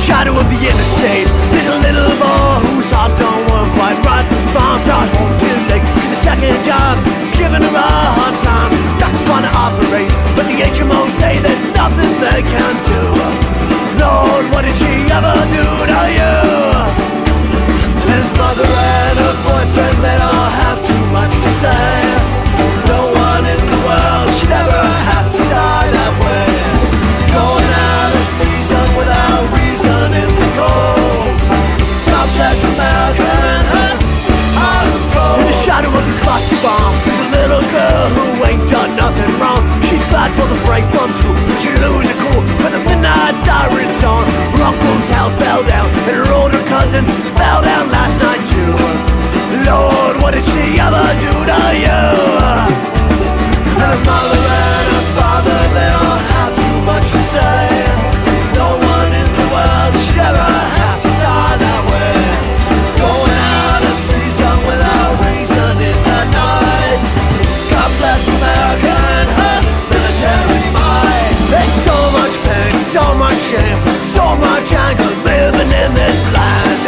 shadow of the interstate, there's a little boy whose heart don't work quite right. Mom's not home too late, cause her second job is giving her a hard time. Doctors wanna operate, but the HMO say there's nothing they can do. Lord, what did she ever do to you? And his mother and her boyfriend, they don't have too much to say. No one in the world should ever have to die that way. Going out of season without reason in the cold. God bless America and her heart of gold. In the shadow of the cluster bomb, there's a little girl who ain't done nothing wrong. She's glad for the break from school, but she lose her cool when the midnight siren song. Her uncle's house fell down, and her older cousin fell down last night too. Lord, what did she ever do to you? And her mother and her father, they don't have too much to say. No one in the world should ever have to die that way. Going out of season without reason in the night. God bless America and her military might. There's so much pain, so much shame, so much anger living in this land.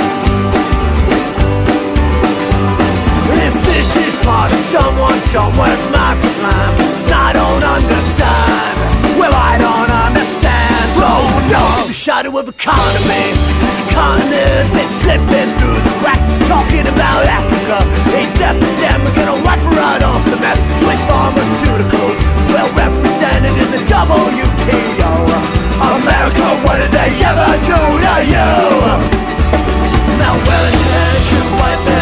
If this is part of someone somewhere's master plan, I don't understand. Well, I don't understand. Oh no, the shadow of economy, this continent that's slipping through the cracks. Talking about Africa, it's epidemic and a wipe right off the map. With pharmaceuticals, well represented in the WTO. America, what did they ever do to you? Now well-intentioned white men